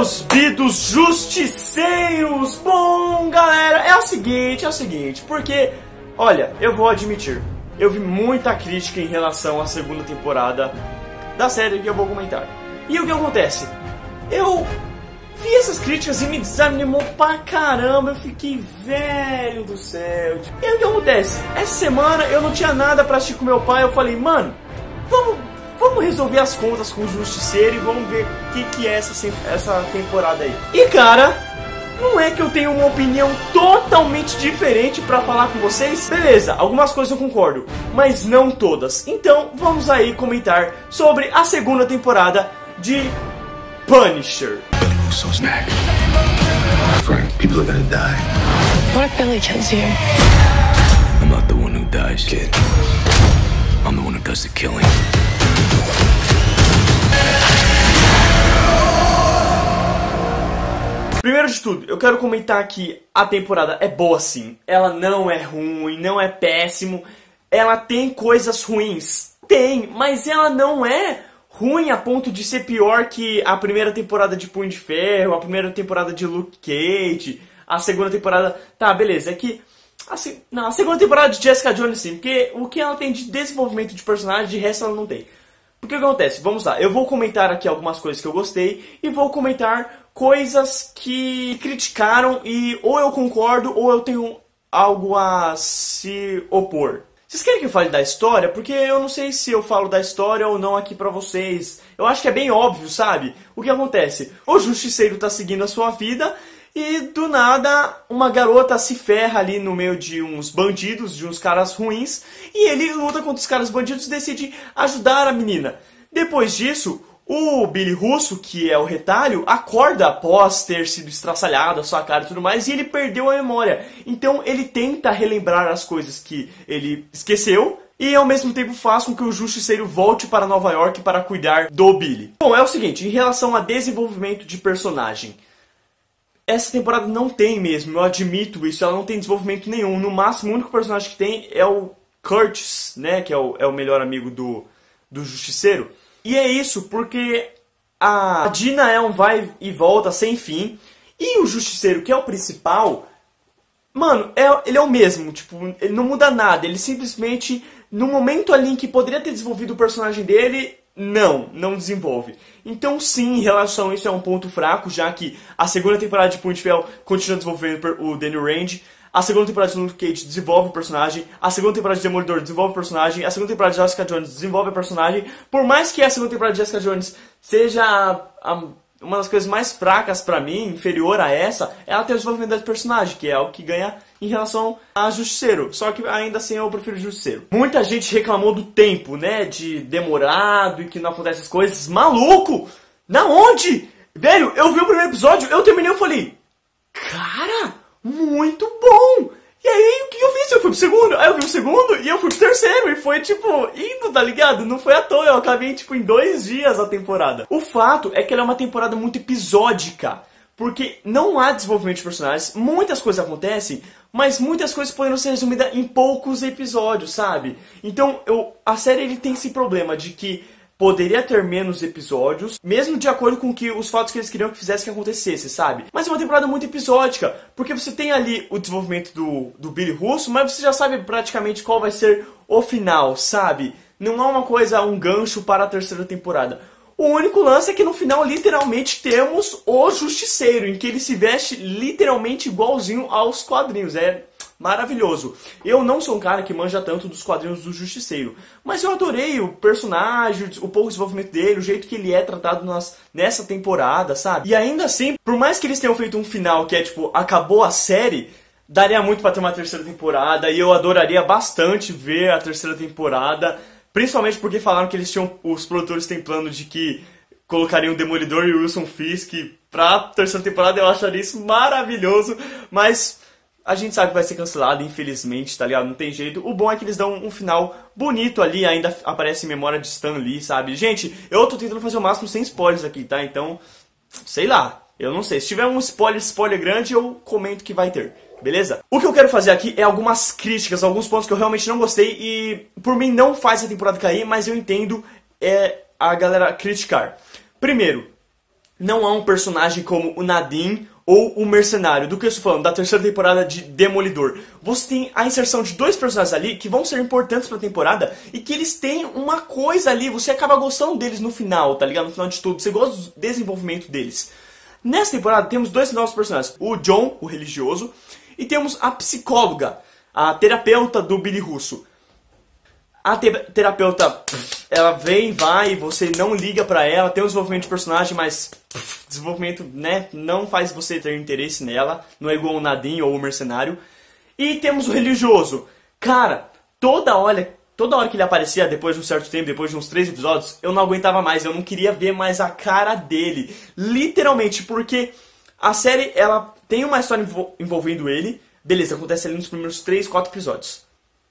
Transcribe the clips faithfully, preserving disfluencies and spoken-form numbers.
meus bidos justiceiros! Bom, galera, é o seguinte, é o seguinte, porque, olha, eu vou admitir, eu vi muita crítica em relação à segunda temporada da série que eu vou comentar. E o que acontece? Eu vi essas críticas e me desanimou pra caramba, eu fiquei velho do céu. E aí o que acontece? Essa semana eu não tinha nada pra assistir com meu pai, eu falei, mano, vamos... Vamos resolver as contas com o Justiceiro e vamos ver o que, que é essa, essa temporada aí. E cara, não é que eu tenho uma opinião totalmente diferente pra falar com vocês? Beleza, algumas coisas eu concordo, mas não todas. Então vamos aí comentar sobre a segunda temporada de Punisher. Billy Russo's back. Frank, people are gonna die. What if Billy kills you? I'm not the one who dies, kid. I'm the one who does the killing. Primeiro de tudo, eu quero comentar que a temporada é boa sim. Ela não é ruim, não é péssimo. Ela tem coisas ruins. Tem, mas ela não é ruim a ponto de ser pior que a primeira temporada de Punho de Ferro, a primeira temporada de Luke Cage, a segunda temporada... Tá, beleza, é que... Assim, não, a segunda temporada de Jessica Jones sim, porque o que ela tem de desenvolvimento de personagem, de resto ela não tem. Porque o que acontece? Vamos lá, eu vou comentar aqui algumas coisas que eu gostei e vou comentar coisas que criticaram e ou eu concordo ou eu tenho algo a se opor. Vocês querem que eu fale da história? Porque eu não sei se eu falo da história ou não aqui pra vocês. Eu acho que é bem óbvio, sabe? O que acontece? O Justiceiro tá seguindo a sua vida e do nada uma garota se ferra ali no meio de uns bandidos, de uns caras ruins, e ele luta contra os caras bandidos e decide ajudar a menina. Depois disso, o Billy Russo, que é o retalho, acorda após ter sido estraçalhado a sua cara e tudo mais, e ele perdeu a memória. Então ele tenta relembrar as coisas que ele esqueceu, e ao mesmo tempo faz com que o Justiceiro volte para Nova York para cuidar do Billy. Bom, é o seguinte, em relação a desenvolvimento de personagem, essa temporada não tem mesmo, eu admito isso, ela não tem desenvolvimento nenhum. No máximo, o único personagem que tem é o Curtis, né, que é o, é o melhor amigo do, do Justiceiro. E é isso, porque a Dina é um vai e volta sem fim, e o Justiceiro, que é o principal, mano, é, ele é o mesmo, tipo, ele não muda nada, ele simplesmente, no momento ali em que poderia ter desenvolvido o personagem dele... Não, não desenvolve. Então sim, em relação a isso é um ponto fraco, já que a segunda temporada de Punho de Ferro continua desenvolvendo o Daniel Rand, a segunda temporada de Luke Cage desenvolve o personagem, a segunda temporada de Demolidor desenvolve o personagem, a segunda temporada de Jessica Jones desenvolve o personagem. Por mais que a segunda temporada de Jessica Jones seja a, a, uma das coisas mais fracas pra mim, inferior a essa, ela tem o desenvolvimento do personagem, que é o que ganha em relação a Justiceiro, só que ainda assim eu prefiro Justiceiro. Muita gente reclamou do tempo, né, de demorado e que não acontece as coisas. Maluco! Na onde? Velho, eu vi o primeiro episódio, eu terminei e falei, cara, muito bom! E aí, o que eu fiz? Eu fui pro segundo, aí eu vi o segundo e eu fui pro terceiro e foi tipo, indo, tá ligado? Não foi à toa, eu acabei tipo em dois dias a temporada. O fato é que ela é uma temporada muito episódica, porque não há desenvolvimento de personagens, muitas coisas acontecem, mas muitas coisas poderiam ser resumidas em poucos episódios, sabe? Então, eu, a série ele tem esse problema de que poderia ter menos episódios, mesmo de acordo com que os fatos que eles queriam que fizesse que acontecesse, sabe? Mas é uma temporada muito episódica, porque você tem ali o desenvolvimento do, do Billy Russo, mas você já sabe praticamente qual vai ser o final, sabe? Não é uma coisa, um gancho para a terceira temporada. O único lance é que no final, literalmente, temos o Justiceiro, em que ele se veste literalmente igualzinho aos quadrinhos. É maravilhoso. Eu não sou um cara que manja tanto dos quadrinhos do Justiceiro, mas eu adorei o personagem, o pouco desenvolvimento dele, o jeito que ele é tratado nas, nessa temporada, sabe? E ainda assim, por mais que eles tenham feito um final que é tipo, acabou a série, daria muito pra ter uma terceira temporada, e eu adoraria bastante ver a terceira temporada. Principalmente porque falaram que eles tinham, os produtores têm plano de que colocariam o Demolidor e o Wilson Fisk pra terceira temporada. Eu acharia isso maravilhoso, mas a gente sabe que vai ser cancelado, infelizmente, tá ligado? Não tem jeito. O bom é que eles dão um final bonito ali, ainda aparece em memória de Stan Lee, sabe? Gente, eu tô tentando fazer o máximo sem spoilers aqui, tá? Então, sei lá, eu não sei. Se tiver um spoiler, spoiler grande, eu comento que vai ter. Beleza? O que eu quero fazer aqui é algumas críticas, alguns pontos que eu realmente não gostei e por mim não faz a temporada cair, mas eu entendo é, a galera criticar. Primeiro, não há um personagem como o Nadim ou o Mercenário. Do que eu estou falando? Da terceira temporada de Demolidor. Você tem a inserção de dois personagens ali que vão ser importantes pra temporada e que eles têm uma coisa ali, você acaba gostando deles no final, tá ligado? No final de tudo, você gosta do desenvolvimento deles. Nessa temporada temos dois novos personagens, o John, o religioso, e temos a psicóloga, a terapeuta do Billy Russo. A te terapeuta, ela vem, vai, você não liga pra ela, tem um desenvolvimento de personagem, mas pff, desenvolvimento, né, não faz você ter interesse nela, não é igual o Nadim ou o Mercenário. E temos o religioso. Cara, toda hora, toda hora que ele aparecia, depois de um certo tempo, depois de uns três episódios, eu não aguentava mais, eu não queria ver mais a cara dele. Literalmente, porque a série, ela tem uma história envol envolvendo ele, beleza, acontece ali nos primeiros três, quatro episódios.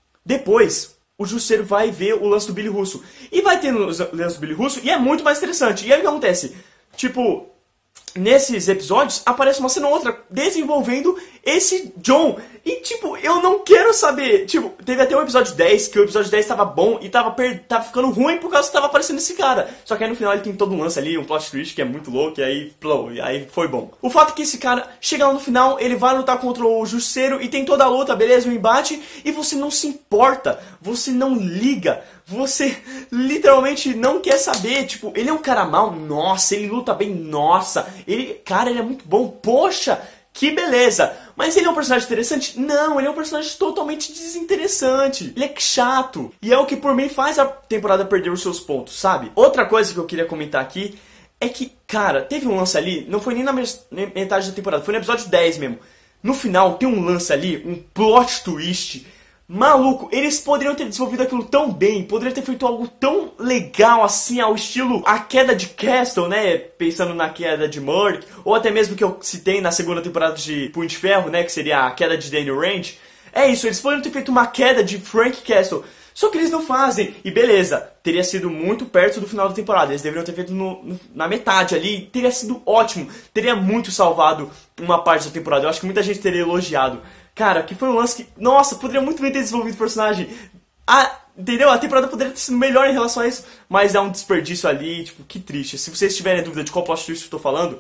Depois, o Justiceiro vai ver o lance do Billy Russo. E vai ter o lance do Billy Russo, e é muito mais interessante. E aí o que acontece? Tipo, nesses episódios, aparece uma cena ou outra desenvolvendo esse John. E, tipo, eu não quero saber. Tipo, teve até o episódio dez, que o episódio dez tava bom e tava, per... tava ficando ruim por causa que tava aparecendo esse cara. Só que aí no final ele tem todo um lance ali, um plot twist que é muito louco, e aí, plou, e aí foi bom. O fato é que esse cara chega lá no final, ele vai lutar contra o Justiceiro e tem toda a luta, beleza, o embate, e você não se importa, você não liga. Você literalmente não quer saber, tipo, ele é um cara mau, nossa, ele luta bem, nossa, ele, cara, ele é muito bom, poxa, que beleza. Mas ele é um personagem interessante? Não, ele é um personagem totalmente desinteressante, ele é chato, e é o que por mim faz a temporada perder os seus pontos, sabe? Outra coisa que eu queria comentar aqui é que, cara, teve um lance ali, não foi nem na metade da temporada, foi no episódio dez mesmo. No final tem um lance ali, um plot twist maluco, eles poderiam ter desenvolvido aquilo tão bem, poderiam ter feito algo tão legal assim, ao estilo A Queda de Castle, né, pensando na queda de Murdock, ou até mesmo que eu citei na segunda temporada de Punho de Ferro, né, que seria a queda de Daniel Rand. É isso, eles poderiam ter feito uma queda de Frank Castle, só que eles não fazem, e beleza, teria sido muito perto do final da temporada, eles deveriam ter feito no, no, na metade ali, teria sido ótimo, teria muito salvado uma parte da temporada, eu acho que muita gente teria elogiado. Cara, que foi um lance que, nossa, poderia muito bem ter desenvolvido o personagem. Ah, entendeu? A temporada poderia ter sido melhor em relação a isso, mas é um desperdício ali, tipo, que triste. Se vocês tiverem dúvida de qual plot twist eu tô falando,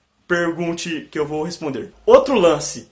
pergunte que eu vou responder. Outro lance.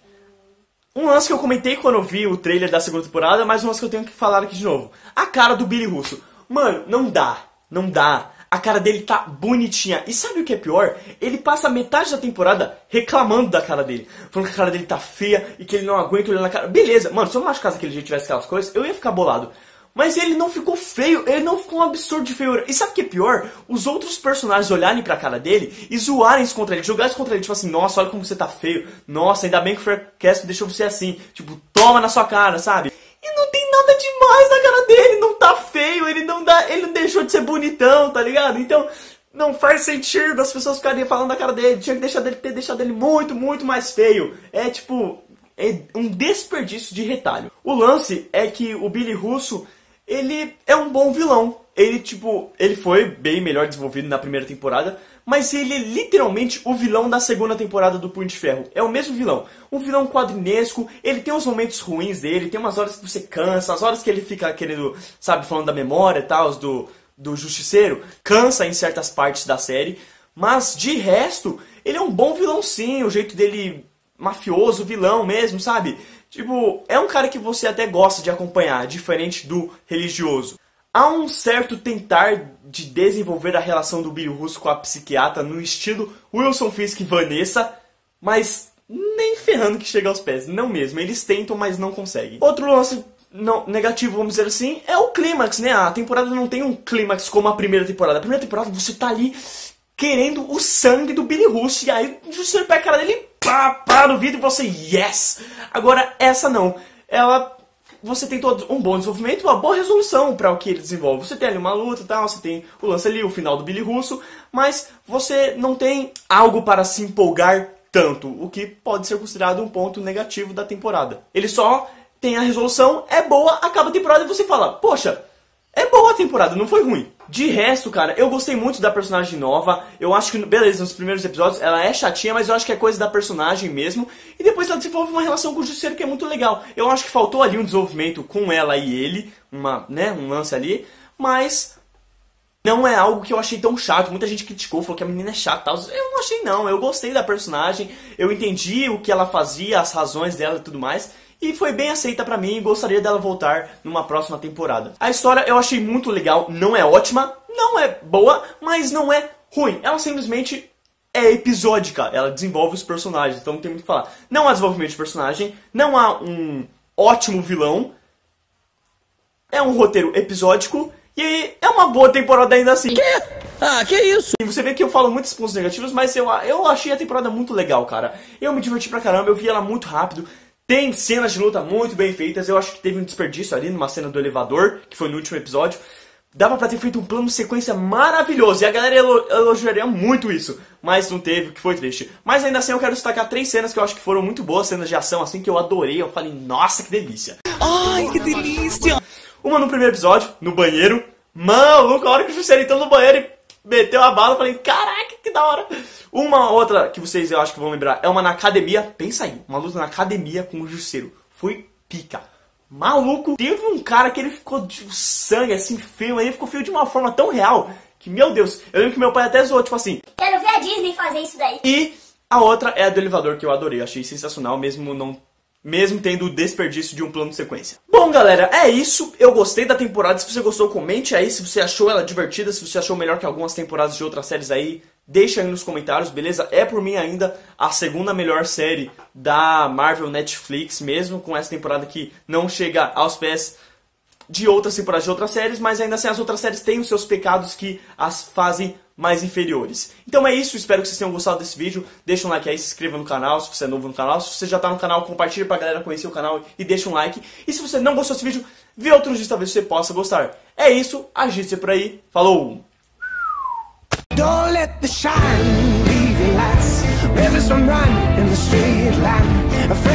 Um lance que eu comentei quando eu vi o trailer da segunda temporada, mas um lance que eu tenho que falar aqui de novo. A cara do Billy Russo. Mano, não dá. Não dá. A cara dele tá bonitinha. E sabe o que é pior? Ele passa metade da temporada reclamando da cara dele. Falando que a cara dele tá feia e que ele não aguenta olhar na cara. Beleza, mano, se eu não machucasse aquele jeito tivesse aquelas coisas, eu ia ficar bolado. Mas ele não ficou feio, ele não ficou um absurdo de feiura. E sabe o que é pior? Os outros personagens olharem pra cara dele e zoarem contra ele, jogarem contra ele, tipo assim, nossa, olha como você tá feio. Nossa, ainda bem que o Frank Castle deixou você assim. Tipo, toma na sua cara, sabe? E não tem nada demais na cara dele, não tá feio, ele não dá, ele não deixou de ser bonitão, tá ligado? Então, não faz sentido as pessoas ficarem falando da cara dele, tinha que deixar dele, ter deixado ele muito, muito mais feio. É tipo, é um desperdício de retalho. O lance é que o Billy Russo, ele é um bom vilão. Ele, tipo, ele foi bem melhor desenvolvido na primeira temporada, mas ele é literalmente o vilão da segunda temporada do Punho de Ferro. É o mesmo vilão. Um vilão quadrinesco, ele tem os momentos ruins dele, tem umas horas que você cansa, as horas que ele fica querendo, sabe, falando da memória e tal, do, do Justiceiro, cansa em certas partes da série, mas de resto, ele é um bom vilão sim, o jeito dele mafioso, vilão mesmo, sabe? Tipo, é um cara que você até gosta de acompanhar, diferente do religioso. Há um certo tentar de desenvolver a relação do Billy Russo com a psiquiatra no estilo Wilson Fisk e Vanessa, mas nem ferrando que chega aos pés, não mesmo, eles tentam, mas não conseguem. Outro lance não, negativo, vamos dizer assim, é o clímax, né? A temporada não tem um clímax como a primeira temporada. A primeira temporada você tá ali querendo o sangue do Billy Russo, e aí você pega a cara dele, pá, pá, no vidro e você, yes! Agora, essa não, ela... Você tem todo um bom desenvolvimento, uma boa resolução para o que ele desenvolve. Você tem ali uma luta e tal, você tem o lance ali, o final do Billy Russo, mas você não tem algo para se empolgar tanto, o que pode ser considerado um ponto negativo da temporada. Ele só tem a resolução, é boa, acaba a temporada e você fala, poxa, é boa a temporada, não foi ruim. De resto, cara, eu gostei muito da personagem nova. Eu acho que, beleza, nos primeiros episódios ela é chatinha, mas eu acho que é coisa da personagem mesmo. E depois ela desenvolve uma relação com o Justiceiro que é muito legal. Eu acho que faltou ali um desenvolvimento com ela e ele, uma, né, um lance ali. Mas Não é algo que eu achei tão chato. Muita gente criticou, falou que a menina é chata e tal. Eu não achei não, eu gostei da personagem, eu entendi o que ela fazia, as razões dela e tudo mais. E foi bem aceita pra mim e gostaria dela voltar numa próxima temporada. A história eu achei muito legal, não é ótima, não é boa, mas não é ruim. Ela simplesmente é episódica, ela desenvolve os personagens, então não tem muito o que falar. Não há desenvolvimento de personagem, não há um ótimo vilão, é um roteiro episódico e é uma boa temporada ainda assim. Que? Ah, que isso? E você vê que eu falo muitos pontos negativos, mas eu, eu achei a temporada muito legal, cara. Eu me diverti pra caramba, eu vi ela muito rápido. Tem cenas de luta muito bem feitas, eu acho que teve um desperdício ali numa cena do elevador, que foi no último episódio. Dava pra ter feito um plano de sequência maravilhoso, e a galera elo elogiaria muito isso, mas não teve, que foi triste. Mas ainda assim eu quero destacar três cenas que eu acho que foram muito boas, cenas de ação assim, que eu adorei, eu falei, nossa, que delícia. Ai, que delícia! Uma no primeiro episódio, no banheiro, maluco, a hora que o Jusceiro entrou no banheiro e meteu a bala, eu falei, caraca, que da hora. Uma outra que vocês eu acho que vão lembrar é uma na academia, pensa aí, uma luta na academia com o Jusceiro, foi pica. Maluco, teve um cara que ele ficou de sangue assim, feio, ele ficou feio de uma forma tão real que, meu Deus, eu lembro que meu pai até zoou, tipo assim. Quero ver a Disney fazer isso daí. E a outra é a do elevador, que eu adorei, achei sensacional, mesmo não... Mesmo tendo o desperdício de um plano de sequência. Bom, galera, é isso. Eu gostei da temporada. Se você gostou, comente aí. Se você achou ela divertida, se você achou melhor que algumas temporadas de outras séries aí, deixa aí nos comentários, beleza? É por mim ainda a segunda melhor série da Marvel Netflix, mesmo com essa temporada que não chega aos pés de outras temporadas de outras séries, mas ainda assim as outras séries têm os seus pecados que as fazem mais inferiores. Então é isso, espero que vocês tenham gostado desse vídeo. Deixa um like aí, se inscreva no canal se você é novo no canal. Se você já tá no canal, compartilha pra galera conhecer o canal e deixa um like. E se você não gostou desse vídeo, vê outros vídeos, talvez você possa gostar. É isso, agite por aí, falou! Don't let the shine leave your lights. Let this one run in the straight line.